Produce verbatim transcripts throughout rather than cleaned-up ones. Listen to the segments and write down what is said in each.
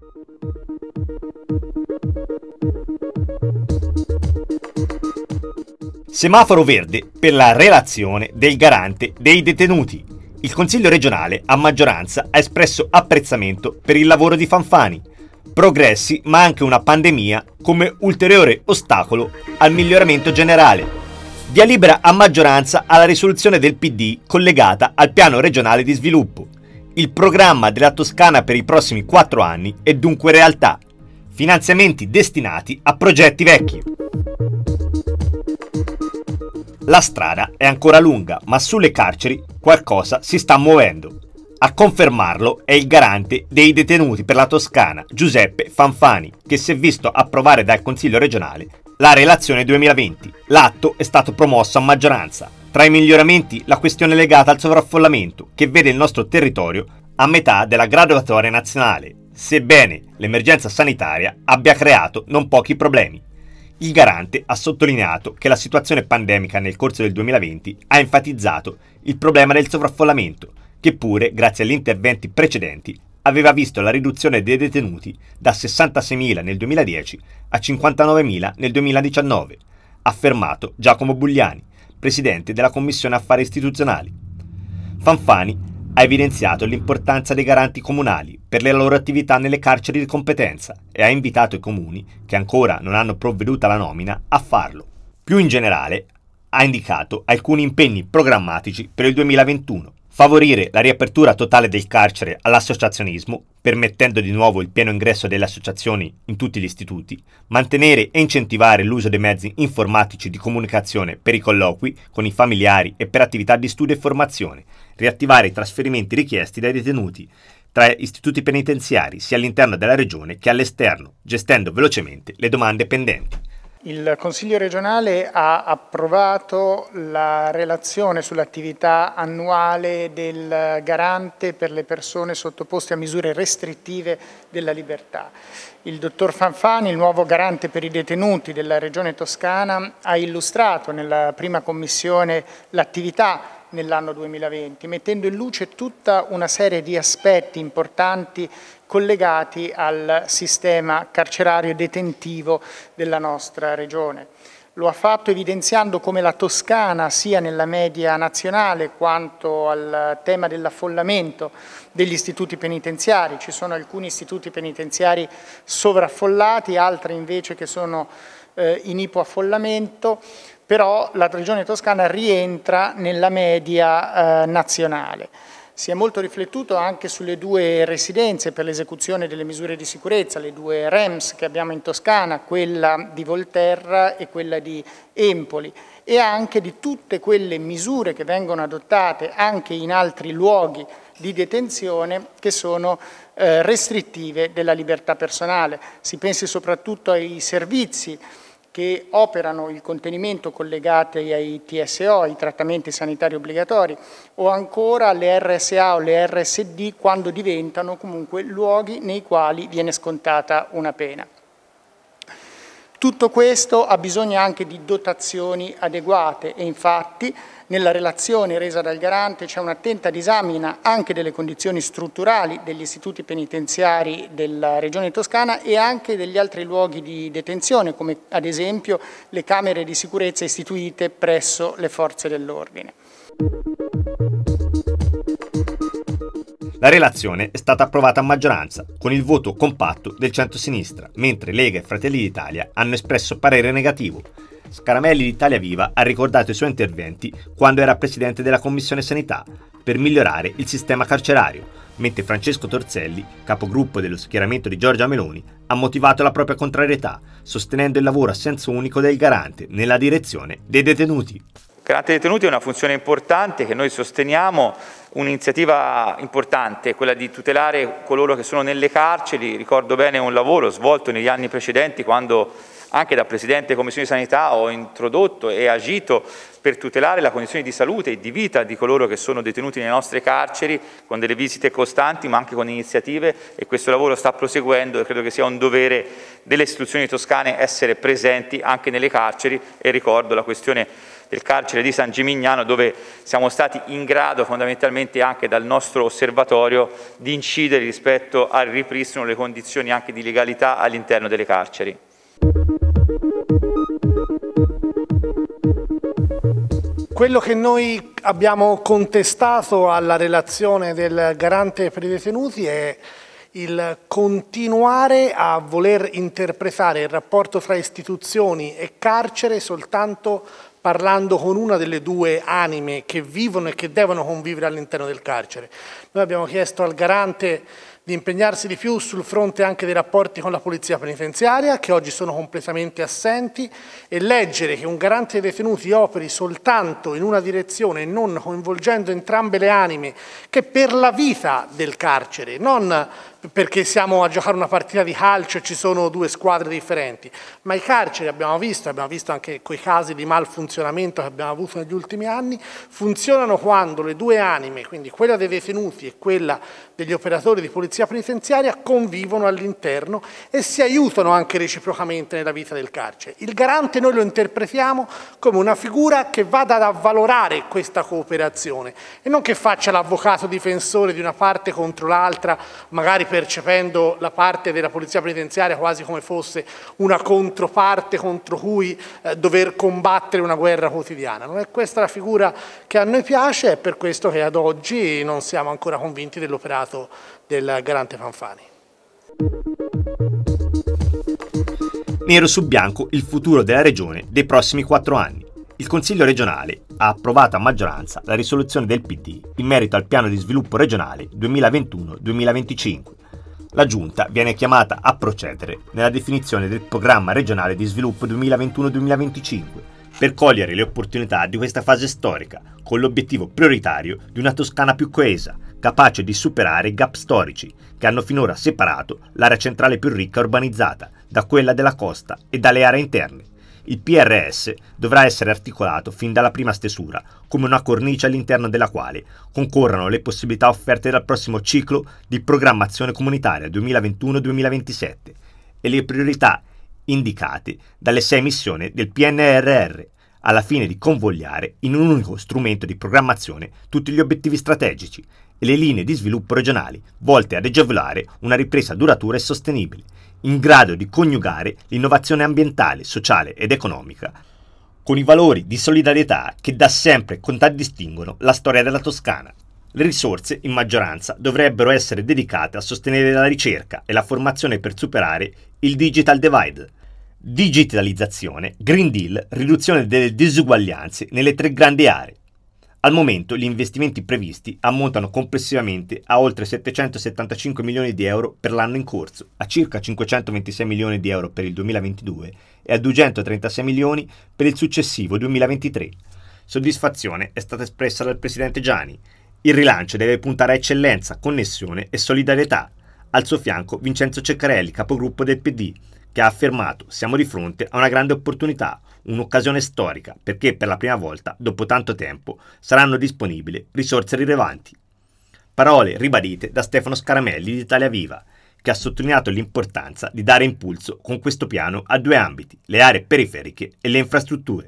Semaforo verde per la relazione del garante dei detenuti. Il Consiglio regionale a maggioranza ha espresso apprezzamento per il lavoro di Fanfani. Progressi ma anche una pandemia come ulteriore ostacolo al miglioramento generale. Via libera a maggioranza alla risoluzione del P D collegata al piano regionale di sviluppo. Il programma della Toscana per i prossimi quattro anni è dunque realtà. Finanziamenti destinati a progetti vecchi. La strada è ancora lunga, ma sulle carceri qualcosa si sta muovendo. A confermarlo è il garante dei detenuti per la Toscana, Giuseppe Fanfani, che si è visto approvare dal Consiglio regionale la relazione duemilaventi. L'atto è stato promosso a maggioranza. Tra i miglioramenti la questione legata al sovraffollamento, che vede il nostro territorio a metà della graduatoria nazionale, sebbene l'emergenza sanitaria abbia creato non pochi problemi. Il garante ha sottolineato che la situazione pandemica nel corso del duemilaventi ha enfatizzato il problema del sovraffollamento, che pure, grazie agli interventi precedenti, aveva visto la riduzione dei detenuti da sessantaseimila nel duemiladieci a cinquantanovemila nel duemiladiciannove, ha affermato Giacomo Bugliani, presidente della Commissione Affari Istituzionali. Fanfani ha evidenziato l'importanza dei garanti comunali per le loro attività nelle carceri di competenza e ha invitato i comuni, che ancora non hanno provveduto alla nomina, a farlo. Più in generale, ha indicato alcuni impegni programmatici per il duemilaventuno. Favorire la riapertura totale del carcere all'associazionismo, permettendo di nuovo il pieno ingresso delle associazioni in tutti gli istituti, mantenere e incentivare l'uso dei mezzi informatici di comunicazione per i colloqui con i familiari e per attività di studio e formazione, riattivare i trasferimenti richiesti dai detenuti tra istituti penitenziari sia all'interno della regione che all'esterno, gestendo velocemente le domande pendenti. Il Consiglio regionale ha approvato la relazione sull'attività annuale del garante per le persone sottoposte a misure restrittive della libertà. Il dottor Fanfani, il nuovo garante per i detenuti della Regione Toscana, ha illustrato nella prima commissione l'attività nell'anno duemilaventi, mettendo in luce tutta una serie di aspetti importanti collegati al sistema carcerario detentivo della nostra regione. Lo ha fatto evidenziando come la Toscana sia nella media nazionale quanto al tema dell'affollamento degli istituti penitenziari. Ci sono alcuni istituti penitenziari sovraffollati, altri invece che sono eh, in ipoaffollamento, però la regione Toscana rientra nella media eh, nazionale. Si è molto riflettuto anche sulle due residenze per l'esecuzione delle misure di sicurezza, le due R E M S che abbiamo in Toscana, quella di Volterra e quella di Empoli, e anche di tutte quelle misure che vengono adottate anche in altri luoghi di detenzione che sono eh, restrittive della libertà personale. Si pensi soprattutto ai servizi che operano il contenimento collegati ai T S O, ai trattamenti sanitari obbligatori, o ancora alle R S A o le R S D quando diventano comunque luoghi nei quali viene scontata una pena. Tutto questo ha bisogno anche di dotazioni adeguate e infatti nella relazione resa dal garante c'è un'attenta disamina anche delle condizioni strutturali degli istituti penitenziari della Regione Toscana e anche degli altri luoghi di detenzione, come ad esempio le camere di sicurezza istituite presso le forze dell'ordine. La relazione è stata approvata a maggioranza, con il voto compatto del centro-sinistra, mentre Lega e Fratelli d'Italia hanno espresso parere negativo. Scaramelli di Italia Viva ha ricordato i suoi interventi quando era presidente della Commissione Sanità per migliorare il sistema carcerario, mentre Francesco Torzelli, capogruppo dello schieramento di Giorgia Meloni, ha motivato la propria contrarietà, sostenendo il lavoro a senso unico del garante nella direzione dei detenuti. Il garante dei detenuti è una funzione importante che noi sosteniamo, un'iniziativa importante è quella di tutelare coloro che sono nelle carceri. Ricordo bene un lavoro svolto negli anni precedenti quando anche da Presidente della Commissione Sanità ho introdotto e agito per tutelare la condizione di salute e di vita di coloro che sono detenuti nelle nostre carceri, con delle visite costanti ma anche con iniziative, e questo lavoro sta proseguendo e credo che sia un dovere delle istituzioni toscane essere presenti anche nelle carceri, e ricordo la questione del carcere di San Gimignano, dove siamo stati in grado fondamentalmente anche dal nostro osservatorio di incidere rispetto al ripristino delle condizioni anche di legalità all'interno delle carceri. Quello che noi abbiamo contestato alla relazione del garante per i detenuti è il continuare a voler interpretare il rapporto tra istituzioni e carcere soltanto parlando con una delle due anime che vivono e che devono convivere all'interno del carcere. Noi abbiamo chiesto al garante di impegnarsi di più sul fronte anche dei rapporti con la polizia penitenziaria, che oggi sono completamente assenti, e leggere che un garante dei detenuti operi soltanto in una direzione e non coinvolgendo entrambe le anime, che per la vita del carcere, non perché siamo a giocare una partita di calcio e ci sono due squadre differenti, ma i carceri, abbiamo visto, abbiamo visto anche quei casi di malfunzionamento che abbiamo avuto negli ultimi anni, funzionano quando le due anime, quindi quella dei detenuti e quella degli operatori di polizia penitenziaria, convivono all'interno e si aiutano anche reciprocamente nella vita del carcere. Il garante noi lo interpretiamo come una figura che vada ad avvalorare questa cooperazione e non che faccia l'avvocato difensore di una parte contro l'altra, magari percependo la parte della polizia penitenziaria quasi come fosse una controparte contro cui eh, dover combattere una guerra quotidiana. Non è questa la figura che a noi piace, è per questo che ad oggi non siamo ancora convinti dell'operato del garante Fanfani. Nero su bianco il futuro della regione dei prossimi quattro anni. Il Consiglio regionale ha approvato a maggioranza la risoluzione del P D in merito al piano di sviluppo regionale duemilaventuno duemilaventicinque. La Giunta viene chiamata a procedere nella definizione del programma regionale di sviluppo duemilaventuno duemilaventicinque per cogliere le opportunità di questa fase storica, con l'obiettivo prioritario di una Toscana più coesa, capace di superare i gap storici che hanno finora separato l'area centrale più ricca e urbanizzata da quella della costa e dalle aree interne. Il P R S dovrà essere articolato fin dalla prima stesura come una cornice all'interno della quale concorrano le possibilità offerte dal prossimo ciclo di programmazione comunitaria duemilaventuno duemilaventisette e le priorità indicate dalle sei missioni del P N R R, alla fine di convogliare in un unico strumento di programmazione tutti gli obiettivi strategici e le linee di sviluppo regionali volte ad agevolare una ripresa duratura e sostenibile, in grado di coniugare l'innovazione ambientale, sociale ed economica con i valori di solidarietà che da sempre contraddistinguono la storia della Toscana. Le risorse, in maggioranza, dovrebbero essere dedicate a sostenere la ricerca e la formazione per superare il digital divide. Digitalizzazione, Green Deal, riduzione delle disuguaglianze nelle tre grandi aree. Al momento gli investimenti previsti ammontano complessivamente a oltre settecentosettantacinque milioni di euro per l'anno in corso, a circa cinquecentoventisei milioni di euro per il duemilaventidue e a duecentotrentasei milioni per il successivo duemilaventitré. Soddisfazione è stata espressa dal presidente Giani. Il rilancio deve puntare a eccellenza, connessione e solidarietà. Al suo fianco Vincenzo Ceccarelli, capogruppo del P D, che ha affermato: siamo di fronte a una grande opportunità, un'occasione storica, perché per la prima volta, dopo tanto tempo, saranno disponibili risorse rilevanti. Parole ribadite da Stefano Scaramelli di Italia Viva, che ha sottolineato l'importanza di dare impulso con questo piano a due ambiti, le aree periferiche e le infrastrutture.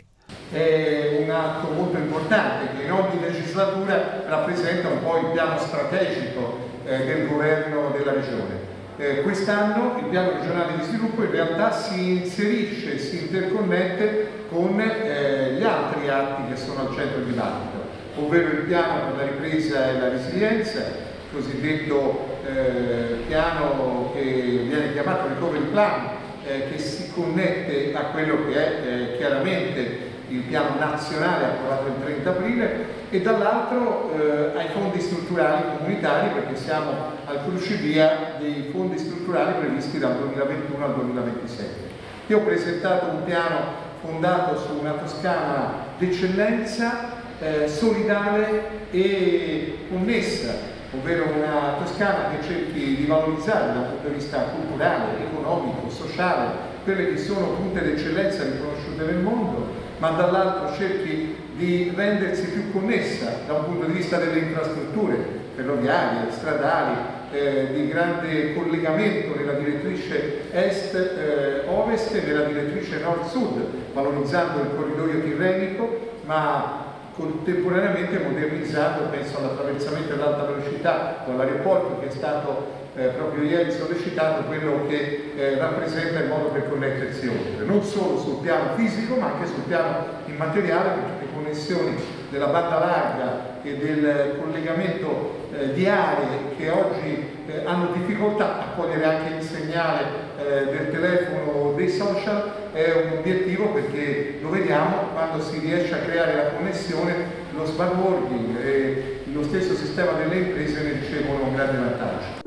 È un atto molto importante che in ogni legislatura rappresenta un po' il piano strategico eh, del governo della regione. Eh, quest'anno il piano regionale di sviluppo in realtà si inserisce, si interconnette con eh, gli altri atti che sono al centro del dibattito, ovvero il piano per la ripresa e la resilienza, il cosiddetto eh, piano che viene chiamato recovery plan, eh, che si connette a quello che è eh, chiaramente il piano nazionale approvato il trenta aprile, e dall'altro eh, ai fondi strutturali comunitari, perché siamo al crocevia dei fondi strutturali previsti dal duemilaventuno al duemilaventisette. Io ho presentato un piano fondato su una Toscana d'eccellenza, eh, solidale e connessa, ovvero una Toscana che cerchi di valorizzare dal punto di vista culturale, economico, sociale, quelle che sono punte d'eccellenza riconosciute nel mondo, ma dall'altro cerchi di rendersi più connessa da un punto di vista delle infrastrutture ferroviarie, stradali, eh, di grande collegamento nella direttrice est-ovest eh, e nella direttrice nord-sud, valorizzando il corridoio tirrenico, ma contemporaneamente modernizzato, penso all'attraversamento dell'alta velocità con l'aeroporto che è stato eh, proprio ieri sollecitato, quello che eh, rappresenta il modo per connettersi oltre, non solo sul piano fisico ma anche sul piano immateriale, perché le connessioni della banda larga e del collegamento eh, di aree che oggi eh, hanno difficoltà a cogliere anche il segnale eh, del telefono o dei social è un obiettivo, perché lo vediamo quando si riesce a creare la connessione, lo smart working e lo stesso sistema delle imprese ne ricevono un grande vantaggio.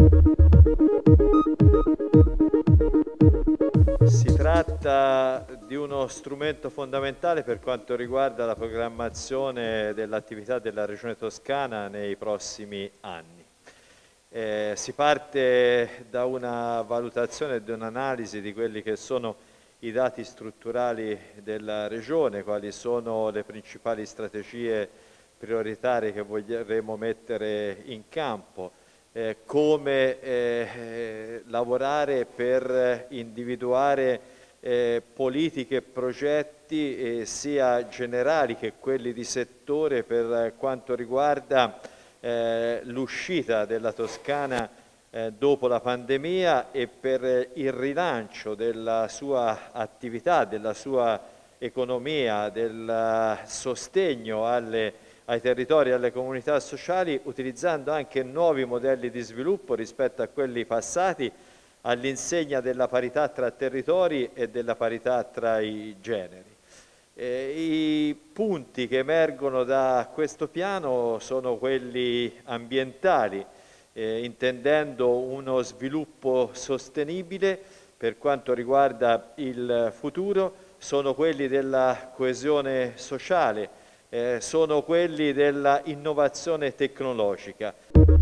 Si tratta di uno strumento fondamentale per quanto riguarda la programmazione dell'attività della Regione Toscana nei prossimi anni. Eh, si parte da una valutazione e da un'analisi di quelli che sono i dati strutturali della Regione, quali sono le principali strategie prioritarie che vogliamo mettere in campo, eh, come eh, lavorare per individuare eh, politiche e progetti eh, sia generali che quelli di settore per quanto riguarda eh, l'uscita della Toscana Eh, dopo la pandemia e per il rilancio della sua attività, della sua economia, del sostegno alle, ai territori e alle comunità sociali, utilizzando anche nuovi modelli di sviluppo rispetto a quelli passati, all'insegna della parità tra territori e della parità tra i generi. Eh, I punti che emergono da questo piano sono quelli ambientali, Eh, intendendo uno sviluppo sostenibile per quanto riguarda il futuro, sono quelli della coesione sociale, eh, sono quelli della innovazione tecnologica.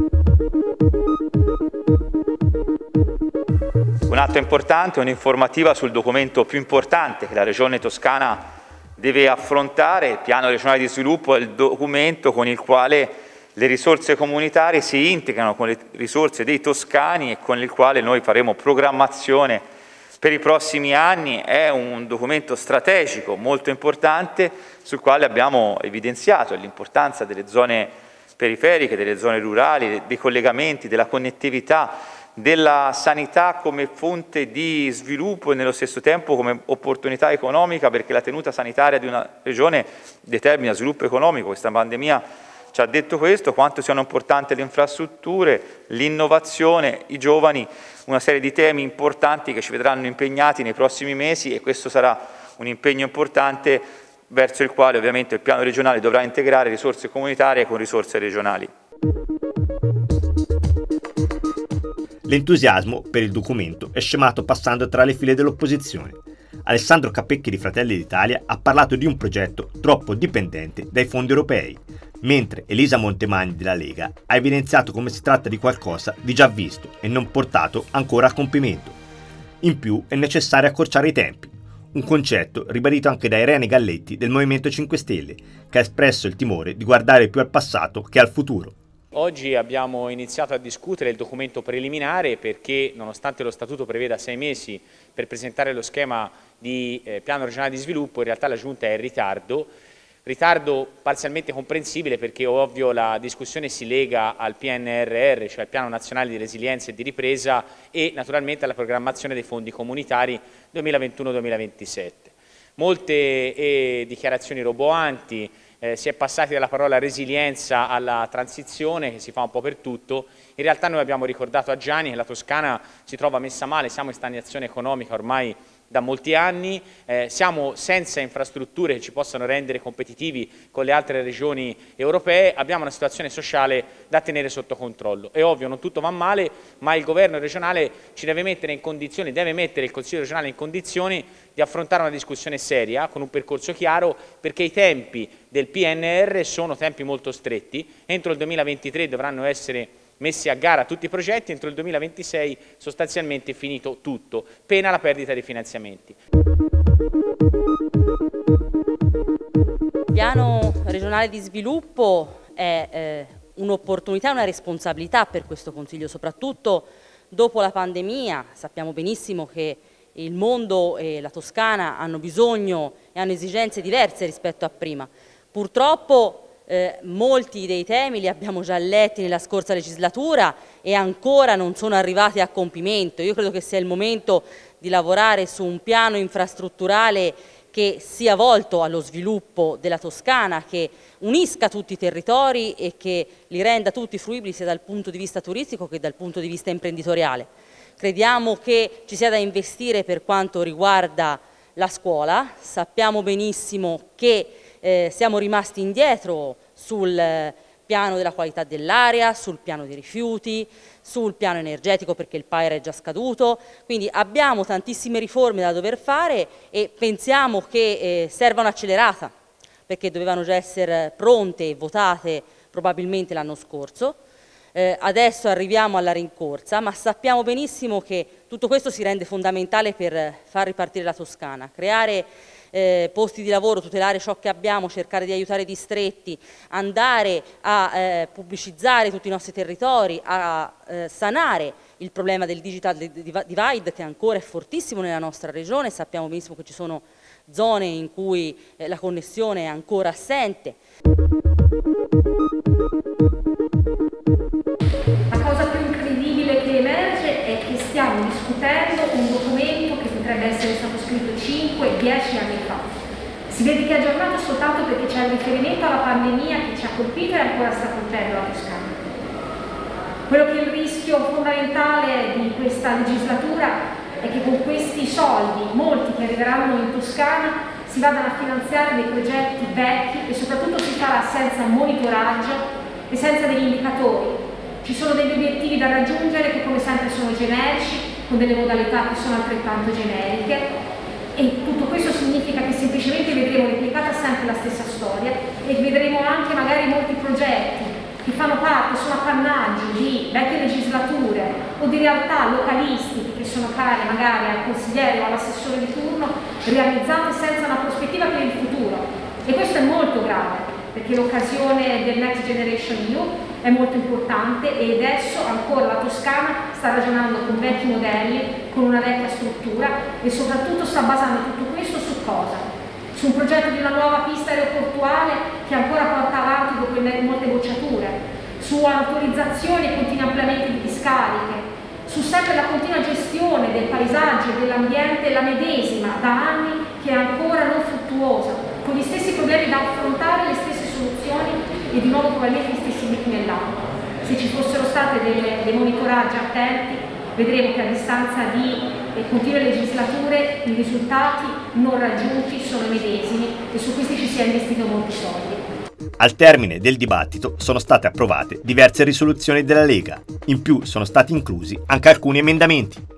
Un atto importante, un'informativa sul documento più importante che la Regione Toscana deve affrontare. Il Piano regionale di sviluppo è il documento con il quale le risorse comunitarie si integrano con le risorse dei toscani e con il quale noi faremo programmazione per i prossimi anni. È un documento strategico molto importante sul quale abbiamo evidenziato l'importanza delle zone periferiche, delle zone rurali, dei collegamenti, della connettività, della sanità come fonte di sviluppo e nello stesso tempo come opportunità economica, perché la tenuta sanitaria di una regione determina sviluppo economico. Questa pandemia ci ha detto questo, quanto siano importanti le infrastrutture, l'innovazione, i giovani, una serie di temi importanti che ci vedranno impegnati nei prossimi mesi, e questo sarà un impegno importante verso il quale ovviamente il piano regionale dovrà integrare risorse comunitarie con risorse regionali. L'entusiasmo per il documento è scemato passando tra le file dell'opposizione. Alessandro Capecchi di Fratelli d'Italia ha parlato di un progetto troppo dipendente dai fondi europei, mentre Elisa Montemagni della Lega ha evidenziato come si tratta di qualcosa di già visto e non portato ancora a compimento. In più è necessario accorciare i tempi, un concetto ribadito anche da Irene Galletti del Movimento cinque Stelle, che ha espresso il timore di guardare più al passato che al futuro. Oggi abbiamo iniziato a discutere il documento preliminare perché, nonostante lo Statuto preveda sei mesi per presentare lo schema di eh, piano regionale di sviluppo, in realtà la Giunta è in ritardo. Ritardo parzialmente comprensibile perché ovvio la discussione si lega al P N R R, cioè al Piano Nazionale di Resilienza e di Ripresa, e naturalmente alla programmazione dei fondi comunitari duemilaventuno duemilaventisette. Molte eh, dichiarazioni roboanti, eh, si è passati dalla parola resilienza alla transizione, che si fa un po' per tutto. In realtà noi abbiamo ricordato a Gianni che la Toscana si trova messa male, siamo in stagnazione economica ormai da molti anni, eh, siamo senza infrastrutture che ci possano rendere competitivi con le altre regioni europee, abbiamo una situazione sociale da tenere sotto controllo. È ovvio, non tutto va male, ma il governo regionale ci deve mettere in condizioni, deve mettere il Consiglio regionale in condizioni di affrontare una discussione seria, con un percorso chiaro, perché i tempi del P N R R sono tempi molto stretti. Entro il duemilaventitré dovranno essere messi a gara tutti i progetti, entro il duemilaventisei sostanzialmente è finito tutto, pena la perdita dei finanziamenti. Il piano regionale di sviluppo è eh, un'opportunità e una responsabilità per questo Consiglio, soprattutto dopo la pandemia. Sappiamo benissimo che il mondo e la Toscana hanno bisogno e hanno esigenze diverse rispetto a prima. Purtroppo eh, molti dei temi li abbiamo già letti nella scorsa legislatura e ancora non sono arrivati a compimento. Io credo che sia il momento di lavorare su un piano infrastrutturale che sia volto allo sviluppo della Toscana, che unisca tutti i territori e che li renda tutti fruibili sia dal punto di vista turistico che dal punto di vista imprenditoriale. Crediamo che ci sia da investire per quanto riguarda la scuola. Sappiamo benissimo che eh, siamo rimasti indietro sul eh, piano della qualità dell'aria, sul piano dei rifiuti, sul piano energetico perché il P A E R è già scaduto, quindi abbiamo tantissime riforme da dover fare e pensiamo che eh, serva un'accelerata perché dovevano già essere pronte e votate probabilmente l'anno scorso. Eh, adesso arriviamo alla rincorsa, ma sappiamo benissimo che tutto questo si rende fondamentale per far ripartire la Toscana, creare eh, posti di lavoro, tutelare ciò che abbiamo, cercare di aiutare i distretti, andare a eh, pubblicizzare tutti i nostri territori, a eh, sanare il problema del digital divide che ancora è fortissimo nella nostra regione. Sappiamo benissimo che ci sono zone in cui eh, la connessione è ancora assente. La cosa più incredibile che emerge è che stiamo discutendo un documento che potrebbe essere stato scritto cinque dieci anni fa. Si vede che è aggiornato soltanto perché c'è il riferimento alla pandemia che ci ha colpito e ancora sta colpendo la Toscana. Quello che è il rischio fondamentale di questa legislatura è che con questi soldi, molti che arriveranno in Toscana, si vadano a finanziare dei progetti vecchi e soprattutto si farà senza monitoraggio e senza degli indicatori. Ci sono degli obiettivi da raggiungere che come sempre sono generici, con delle modalità che sono altrettanto generiche, e tutto questo significa che semplicemente vedremo replicata sempre la stessa storia e vedremo anche magari molti progetti che fanno parte, sono appannaggio di vecchie legislature o di realtà localistiche che sono care magari al consigliere o all'assessore di turno, realizzate senza una prospettiva per il futuro. E questo è molto grave, perché l'occasione del Next Generation E U è molto importante e adesso ancora la Toscana sta ragionando con vecchi modelli, con una vecchia struttura e soprattutto sta basando tutto questo su cosa? Su un progetto di una nuova pista aeroportuale che ancora porta avanti dopo molte bocciature, su autorizzazioni e continui ampliamenti di discariche, su sempre la continua gestione del paesaggio e dell'ambiente, la medesima da anni che è ancora non fruttuosa, con gli stessi problemi da affrontare, le stesse soluzioni e di nuovo probabilmente gli stessi buchi nell'acqua. Se ci fossero stati dei monitoraggi attenti, vedremo che a distanza di eh, continue legislature i risultati non raggiunti sono i medesimi e su questi ci si è investito molti soldi. Al termine del dibattito sono state approvate diverse risoluzioni della Lega, in più sono stati inclusi anche alcuni emendamenti.